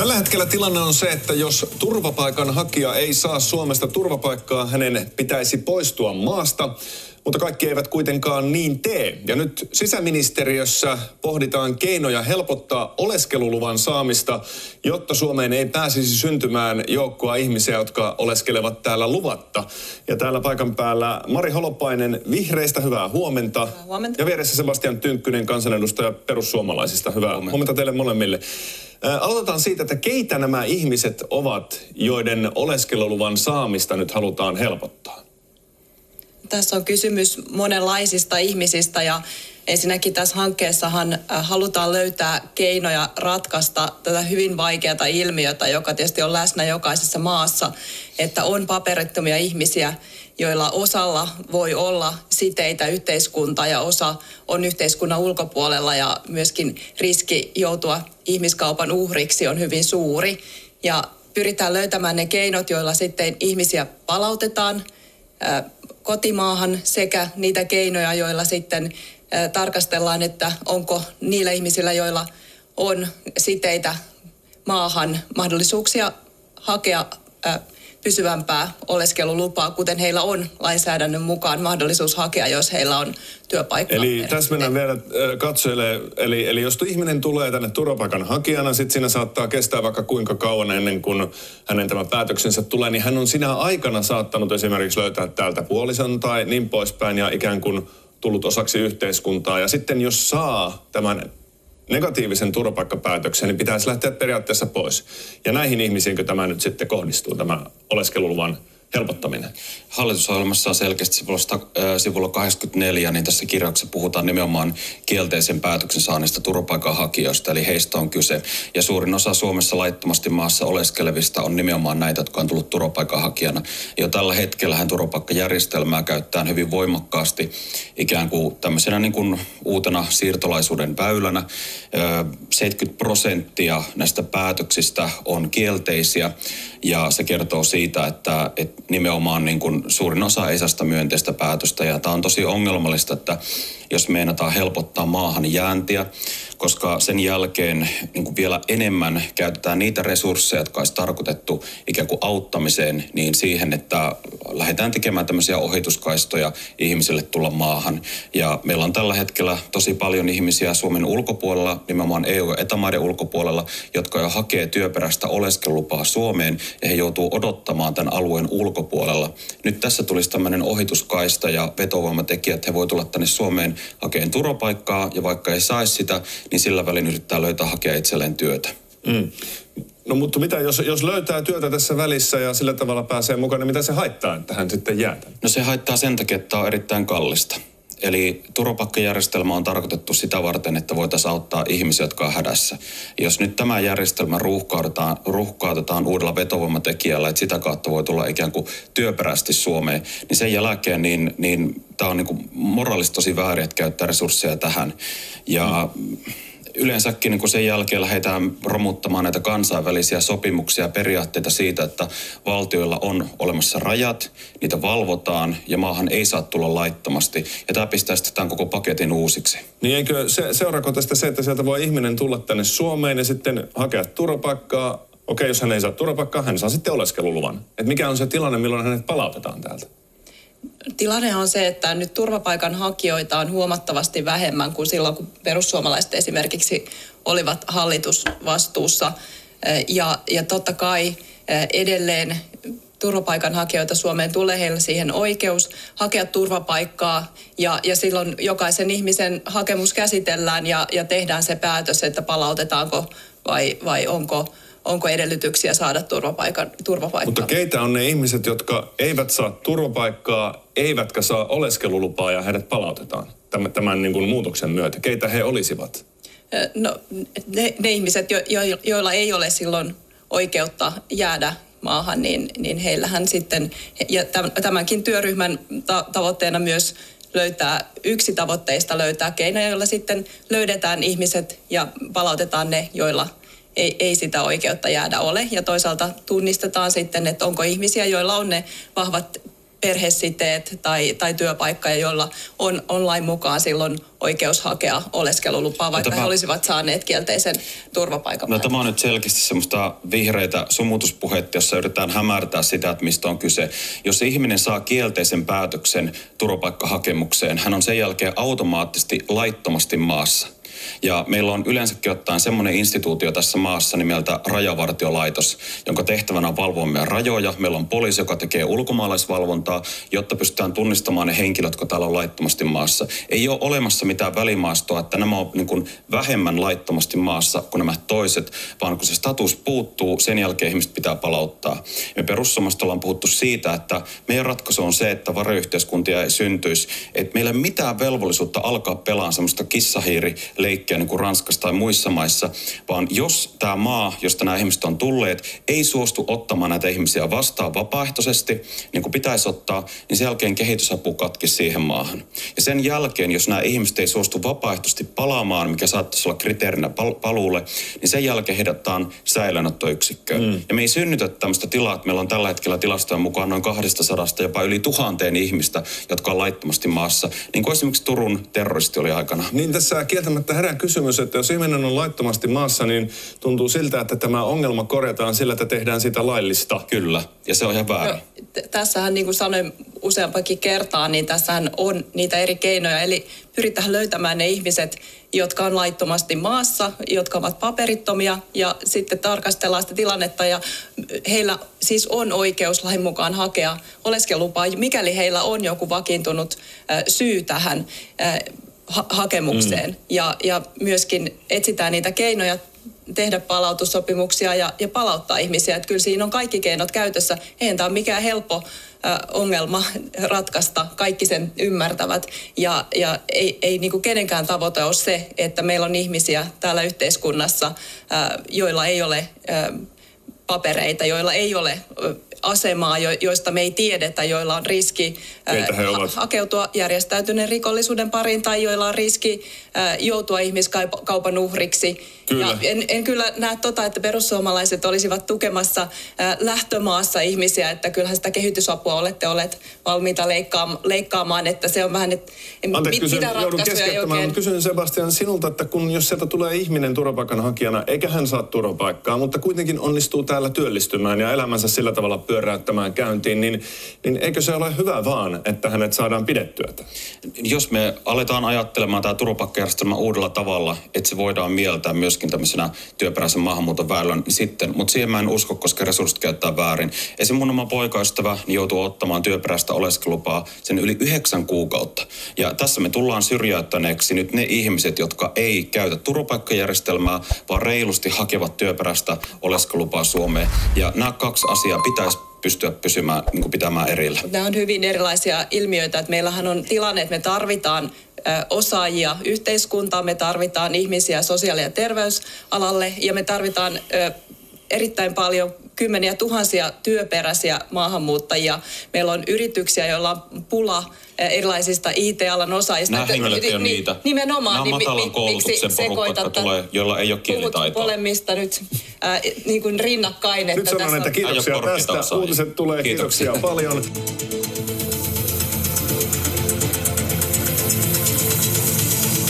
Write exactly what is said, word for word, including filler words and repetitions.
Tällä hetkellä tilanne on se, että jos turvapaikanhakija ei saa Suomesta turvapaikkaa, hänen pitäisi poistua maasta, mutta kaikki eivät kuitenkaan niin tee. Ja nyt sisäministeriössä pohditaan keinoja helpottaa oleskeluluvan saamista, jotta Suomeen ei pääsisi syntymään joukkoa ihmisiä, jotka oleskelevat täällä luvatta. Ja täällä paikan päällä Mari Holopainen Vihreistä, hyvää huomenta. Hyvää huomenta. Ja vieressä Sebastian Tynkkynen, kansanedustaja Perussuomalaisista, hyvää huomenta, huomenta teille molemmille. Aloitetaan siitä, että keitä nämä ihmiset ovat, joiden oleskeluluvan saamista nyt halutaan helpottaa? Tässä on kysymys monenlaisista ihmisistä ja ensinnäkin tässä hankkeessahan halutaan löytää keinoja ratkaista tätä hyvin vaikeata ilmiötä, joka tietysti on läsnä jokaisessa maassa, että on paperittomia ihmisiä, joilla osalla voi olla siteitä yhteiskuntaan ja osa on yhteiskunnan ulkopuolella ja myöskin riski joutua ihmiskaupan uhriksi on hyvin suuri. Ja pyritään löytämään ne keinot, joilla sitten ihmisiä palautetaan ää, kotimaahan sekä niitä keinoja, joilla sitten ää, tarkastellaan, että onko niillä ihmisillä, joilla on siteitä maahan, mahdollisuuksia hakea ää, pysyvämpää oleskelulupaa, kuten heillä on lainsäädännön mukaan mahdollisuus hakea, jos heillä on työpaikka. Eli tässä mennään vielä katsojille. Eli, eli jos ihminen tulee tänne turvapaikanhakijana, sitten siinä saattaa kestää vaikka kuinka kauan ennen kuin hänen tämä päätöksensä tulee, niin hän on sinä aikana saattanut esimerkiksi löytää täältä puolison tai niin poispäin ja ikään kuin tullut osaksi yhteiskuntaa. Ja sitten jos saa tämän negatiivisen turvapaikkapäätöksen, niin pitäisi lähteä periaatteessa pois. Ja näihin ihmisiinkö tämä nyt sitten kohdistuu, tämä oleskeluluvan helpottaminen? Hallitusohjelmassa on selkeästi sivulla, äh, sivulla kahdeksankymmentäneljä, niin tässä kirjauksessa puhutaan nimenomaan kielteisen päätöksen saannista turvapaikanhakijoista, eli heistä on kyse. Ja suurin osa Suomessa laittomasti maassa oleskelevista on nimenomaan näitä, jotka on tullut turvapaikanhakijana. Jo tällä hetkellähän turvapaikkajärjestelmää käyttää hyvin voimakkaasti ikään kuin tämmöisenä niin kuin uutena siirtolaisuuden väylänä. Äh, seitsemänkymmentä prosenttia näistä päätöksistä on kielteisiä, ja se kertoo siitä, että, että nimenomaan niin kuin suurin osa ei saa sitä myönteistä päätöstä. Ja tämä on tosi ongelmallista, että jos meinataan helpottaa maahan jääntiä, koska sen jälkeen niin kuin vielä enemmän käytetään niitä resursseja, jotka olisi tarkoitettu ikään kuin auttamiseen, niin siihen, että lähdetään tekemään tämmöisiä ohituskaistoja ihmisille tulla maahan. Ja meillä on tällä hetkellä tosi paljon ihmisiä Suomen ulkopuolella, nimenomaan E U- ja Eta-maiden ulkopuolella, jotka jo hakee työperäistä oleskelulupaa Suomeen, ja he joutuu odottamaan tämän alueen ulkopuolella. Nyt tässä tulisi tämmöinen ohituskaista ja vetovoimatekijät, että he voi tulla tänne Suomeen hakeen turvapaikkaa, ja vaikka ei saisi sitä, niin sillä välin yrittää löytää hakea itselleen työtä. Mm. No mutta mitä, jos, jos löytää työtä tässä välissä ja sillä tavalla pääsee mukaan, niin mitä se haittaa, että hän sitten jää? No se haittaa sen takia, että tämä on erittäin kallista. Eli turvapaikkajärjestelmä on tarkoitettu sitä varten, että voitaisiin auttaa ihmisiä, jotka on hädässä. Jos nyt tämä järjestelmä ruuhkautetaan, ruuhkautetaan uudella vetovoimatekijällä, että sitä kautta voi tulla ikään kuin työperäisesti Suomeen, niin sen jälkeen niin, niin tämä on niin kuin moraalisesti tosi väärin, että käyttää resursseja tähän. Ja mm. yleensäkin niin kun sen jälkeen lähdetään romuttamaan näitä kansainvälisiä sopimuksia ja periaatteita siitä, että valtioilla on olemassa rajat, niitä valvotaan ja maahan ei saa tulla laittomasti. Ja tämä pistää sitten tämän koko paketin uusiksi. Niin eikö se, seuraako tästä se, että sieltä voi ihminen tulla tänne Suomeen ja sitten hakea turvapaikkaa? Okei, jos hän ei saa turvapaikkaa, hän saa sitten oleskeluluvan. Et mikä on se tilanne, milloin hänet palautetaan täältä? Tilanne on se, että nyt turvapaikanhakijoita on huomattavasti vähemmän kuin silloin, kun perussuomalaiset esimerkiksi olivat hallitusvastuussa. Ja, ja totta kai edelleen turvapaikanhakijoita Suomeen tulee, heillä siihen oikeus hakea turvapaikkaa ja, ja silloin jokaisen ihmisen hakemus käsitellään ja, ja tehdään se päätös, että palautetaanko vai, vai onko Onko edellytyksiä saada turvapaikka, turvapaikkaa? Mutta keitä on ne ihmiset, jotka eivät saa turvapaikkaa, eivätkä saa oleskelulupaa ja heidät palautetaan tämän, tämän niin kuin muutoksen myötä? Keitä he olisivat? No ne, ne ihmiset, jo, jo, joilla ei ole silloin oikeutta jäädä maahan, niin, niin heillähän sitten, ja tämänkin työryhmän ta- tavoitteena myös löytää, yksi tavoitteista löytää keinoja, joilla sitten löydetään ihmiset ja palautetaan ne, joilla Ei, ei sitä oikeutta jäädä ole. Ja toisaalta tunnistetaan sitten, että onko ihmisiä, joilla on ne vahvat perhesiteet tai, tai työpaikka, joilla on, on lain mukaan silloin oikeus hakea oleskelulupaa, vaikka no, tämä, he olisivat saaneet kielteisen turvapaikan. No tämä on nyt selkeästi semmoista vihreitä sumutuspuhetta, jossa yritetään hämärtää sitä, että mistä on kyse. Jos ihminen saa kielteisen päätöksen turvapaikkahakemukseen, hän on sen jälkeen automaattisesti laittomasti maassa. Ja meillä on yleensäkin ottaen semmoinen instituutio tässä maassa nimeltä Rajavartiolaitos, jonka tehtävänä on valvoa meidän rajoja. Meillä on poliisi, joka tekee ulkomaalaisvalvontaa, jotta pystytään tunnistamaan ne henkilöt, jotka täällä on laittomasti maassa. Ei ole olemassa mitään välimaastoa, että nämä on niin kuin vähemmän laittomasti maassa kuin nämä toiset, vaan kun se status puuttuu, sen jälkeen ihmiset pitää palauttaa. Me perussuomalaiset ollaan puhuttu siitä, että meidän ratkaisu on se, että varjoyhteiskuntia ei syntyisi, että meillä ei ole mitään velvollisuutta alkaa pelaamaan semmoista kissahiiri leikkiä niin kuin Ranskassa tai muissa maissa, vaan jos tämä maa, josta nämä ihmiset on tulleet, ei suostu ottamaan näitä ihmisiä vastaan vapaaehtoisesti, niin kuin pitäisi ottaa, niin sen jälkeen kehitysapu katki siihen maahan. Ja sen jälkeen, jos nämä ihmiset ei suostu vapaaehtoisesti palaamaan, mikä saattaisi olla kriteerinä pal- paluulle, niin sen jälkeen heidätään säilöönottoyksikköön. Mm. Ja me ei synnytä tämmöistä tilaa, että meillä on tällä hetkellä tilastojen mukaan noin kaksisataa, jopa yli tuhanteen ihmistä, jotka on laittomasti maassa, niin kuin esimerkiksi Turun terroristi oli aikana. Niin tässä kieltämättä herää kysymys, että jos ihminen on laittomasti maassa, niin tuntuu siltä, että tämä ongelma korjataan sillä, että tehdään sitä laillista. Kyllä, ja se on ihan väärin. No, t- tässähän, niin kuin sanoin useampakin kertaa, niin tässähän on niitä eri keinoja. Eli pyritään löytämään ne ihmiset, jotka on laittomasti maassa, jotka ovat paperittomia, ja sitten tarkastellaan sitä tilannetta, ja heillä siis on oikeus lain mukaan hakea oleskelulupaa, mikäli heillä on joku vakiintunut äh, syy tähän äh, ha- hakemukseen. Mm. Ja, ja myöskin etsitään niitä keinoja tehdä palautussopimuksia ja, ja palauttaa ihmisiä. Että kyllä siinä on kaikki keinot käytössä. Eihän tämä ole mikään helppo äh, ongelma ratkaista. Kaikki sen ymmärtävät. Ja, ja ei, ei niin kuin kenenkään tavoite ole se, että meillä on ihmisiä täällä yhteiskunnassa, äh, joilla ei ole äh, papereita, joilla ei ole äh, asemaa, jo, joista me ei tiedetä, joilla on riski äh, ha- hakeutua järjestäytyneen rikollisuuden pariin tai joilla on riski äh, joutua ihmiskaupan uhriksi. Kyllä. Ja en, en kyllä näe tota, että perussuomalaiset olisivat tukemassa äh, lähtömaassa ihmisiä, että kyllähän sitä kehitysapua olette olleet valmiita leikkaam- leikkaamaan, että se on vähän, että Anteeksi, mit, kysyn, mitä ratkaisuja ei oikein. Kysyn Sebastian sinulta, että kun jos sieltä tulee ihminen turvapaikanhakijana, eikä hän saa turvapaikkaa, mutta kuitenkin onnistuu täällä työllistymään ja elämänsä sillä tavalla pyöräyttämään käyntiin, niin, niin eikö se ole hyvä vaan, että hänet saadaan pidettyä? Jos me aletaan ajattelemaan tämä turvapaikkajärjestelmä uudella tavalla, että se voidaan mieltää myöskin tämmöisenä työperäisen maahanmuuton väylän, niin sitten, mutta siihen mä en usko, koska resurssit käyttää väärin. Esim. Mun oma poikaystävä niin joutuu ottamaan työperäistä oleskelupaa sen yli yhdeksän kuukautta. Ja tässä me tullaan syrjäyttäneeksi nyt ne ihmiset, jotka ei käytä turvapaikkajärjestelmää, vaan reilusti hakevat työperäistä oleskelupaa Suomeen. Ja nämä kaksi asiaa pitäisi pystyä pysymään, niin kuin pitämään erillä. Nämä on hyvin erilaisia ilmiöitä. Että meillähän on tilanne, että me tarvitaan ö, osaajia yhteiskuntaan, me tarvitaan ihmisiä sosiaali- ja terveysalalle ja me tarvitaan ö, erittäin paljon kymmeniä tuhansia työperäisiä maahanmuuttajia. Meillä on yrityksiä, joilla on pula erilaisista I T-alan osaajista. Nämä henkilöt ei ole niitä. Nimenomaan. Nämä on matalan koulutuksen porukka, jotka tulee, joilla ei ole kielitaitoa. Puhut molemmista nyt äh, niin kuin rinnakkain. Nyt sanon, että kiitoksia tästä. Uutiset tulee. Kiitoksia, kiitoksia paljon.